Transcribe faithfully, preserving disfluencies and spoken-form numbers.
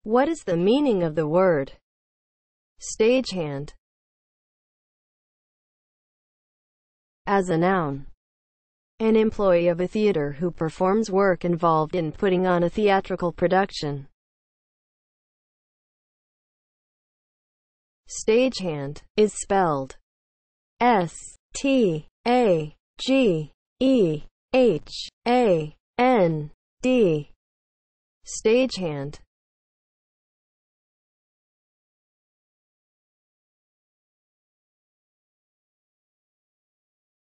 What is the meaning of the word stagehand? As a noun, an employee of a theater who performs work involved in putting on a theatrical production. Stagehand is spelled S T A G E H A N D. Stagehand